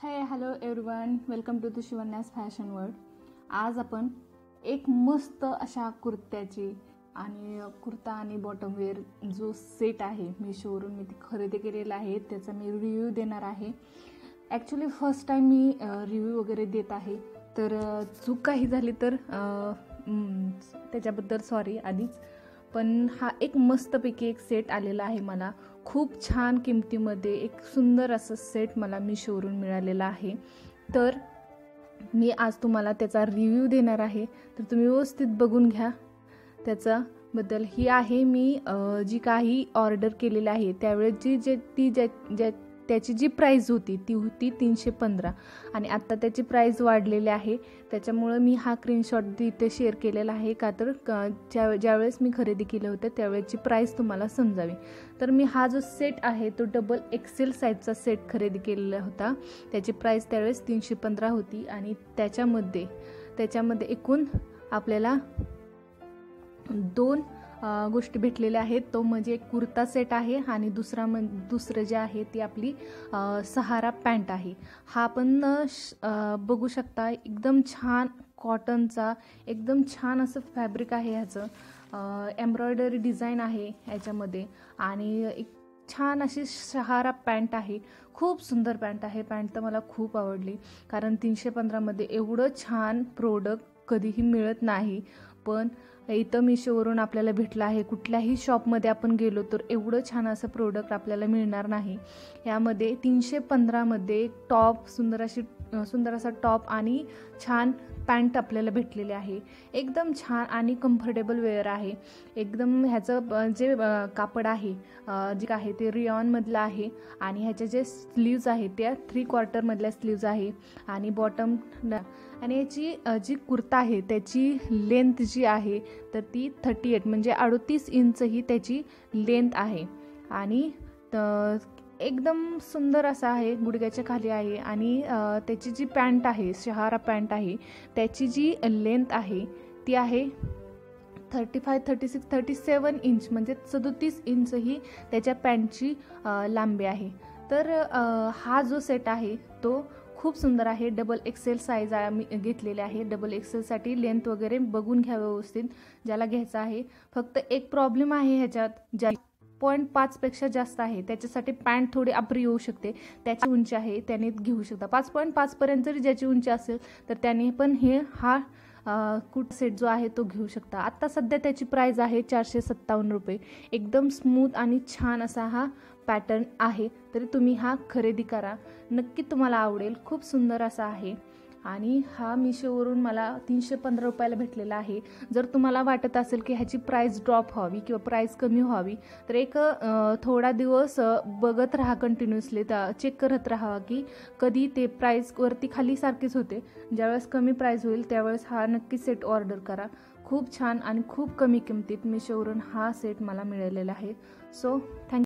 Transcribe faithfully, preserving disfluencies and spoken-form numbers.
High hello everyone, welcome to the Shivanyas fashion world. आज आपण एक मस्त अशा कुर्त्याची आणि कुर्ता आणि बॉटम वेअर जो सेट आहे मीशोवरून मी ती खरेदी केलेला आहे त्याचा मी रिव्ह्यू देणार आहे. ॲक्च्युली फर्स्ट टाईम मी रिव्ह्यू वगैरे देत आहे, तर चूक काही झाली तर त्याच्याबद्दल सॉरी आधीच. पण हा एक मस्तपैकी एक सेट आलेला आहे. मला खूप छान किमतीमध्ये एक सुंदर असं सेट मला मीशोवरून मिळालेला आहे. तर मी आज तुम्हाला त्याचा रिव्ह्यू देणार आहे, तर तुम्ही व्यवस्थित बघून घ्या त्याच्याबद्दल. ही आहे मी जी काही ऑर्डर केलेली आहे त्यावेळेस जी जे ती ज्या ज्या त्याची जी प्राईस होती ती होती तीनशे पंधरा आणि आत्ता त्याची प्राईस वाढलेली आहे. त्याच्यामुळं मी हा स्क्रीनशॉट इथे शेअर केलेला आहे, का तर ज्या ज्यावेळेस मी खरेदी केलं होतं त्यावेळेची प्राईस तुम्हाला समजावी. तर मी हा जो सेट आहे तो डबल एक्सेल साईजचा सेट खरेदी केलेला होता. त्याची प्राईस त्यावेळेस तीनशे पंधरा होती आणि त्याच्यामध्ये त्याच्यामध्ये एकूण आपल्याला दोन गोष्टी भेटलेल्या आहेत. तो म्हणजे एक कुर्ता सेट आहे आणि दुसरा म्हण दुसरं जे आहे ती आपली सहारा पॅन्ट आहे. हा आपण बघू शकता एकदम छान कॉटनचा एकदम छान असं फॅब्रिक आहे. ह्याचं एम्ब्रॉयडरी डिझाईन आहे ह्याच्यामध्ये आणि एक छान अशी सहारा पॅन्ट आहे. खूप सुंदर पॅन्ट आहे. पॅन्ट तर मला खूप आवडली, कारण तीनशे पंधरामध्ये एवढं छान प्रोडक्ट कधीही मिळत नाही. पण इथं मीशोवरून आपल्याला भेटलं आहे. कुठल्याही शॉपमध्ये आपण गेलो तर एवढं छान असं प्रोडक्ट आपल्याला मिळणार नाही. यामध्ये तीनशे पंधरामध्ये टॉप सुंदर अशी सुंदर असा टॉप आणि छान पॅन्ट आपल्याला भेटलेले आहे. एकदम छान आणि कम्फर्टेबल वेअर आहे. एकदम ह्याचं जे कापड आहे जे आहे ते रियॉनमधलं आहे आणि ह्याच्या जे स्लीव्ज आहे त्या थ्री क्वार्टरमधल्या स्लीव्ज आहे आणि बॉटम आणि याची जी कुर्ता आहे त्याची लेंथ जी आहे तर ती थर्टी एट म्हणजे अडतीस इंच ही त्याची लेंथ आहे आणि एकदम सुंदर असा आहे. गुडघ्याच्या खाली आहे आणि त्याची जी पॅन्ट आहे शहारा पॅन्ट आहे त्याची जी लेंथ आहे ती आहे thirty five thirty six thirty seven inch म्हणजे सदोतीस इंच ही त्याच्या पॅन्टची लांबी आहे. तर हा जो सेट आहे तो खूप सुंदर आहे. डबल एक्सेल साईज आम्ही घेतलेले आहे. डबल एक्सेलसाठी लेंथ वगैरे बघून घ्या व्यवस्थित ज्याला घ्यायचं आहे. फक्त एक प्रॉब्लेम आहे ह्याच्यात, ज्या पॉईंट पाचपेक्षा जास्त आहे त्याच्यासाठी पॅन्ट थोडी आपरी येऊ शकते. त्याची उंची आहे त्याने घेऊ शकता. पाच पॉईंट पाचपर्यंत जरी ज्याची उंची असेल तर त्याने पण हे हा कुट सेट जो आहे तो घेऊ शकता. आत्ता सध्या त्याची प्राईस आहे चारशे सत्तावन्न रुपये. एकदम स्मूथ आणि छान असा हा पॅटर्न आहे. तरी तुम्ही हा खरेदी करा, नक्की तुम्हाला आवडेल. खूप सुंदर असा आहे आणि हा मीशोवरून मला तीनशे पंधरा रुपयाला भेटलेला आहे. जर तुम्हाला वाटत असेल की ह्याची प्राईस ड्रॉप व्हावी किंवा प्राईस कमी व्हावी तर एक थोडा दिवस बघत राहा, कंटिन्युअसली चेक करत राहा की कधी ते प्राईसवरती खाली सारखीच होते. ज्यावेळेस कमी प्राईस होईल त्यावेळेस हा नक्की सेट ऑर्डर करा. खूप छान आणि खूप कमी किमतीत मीशोवरून हा सेट मला मिळालेला आहे. So thank you.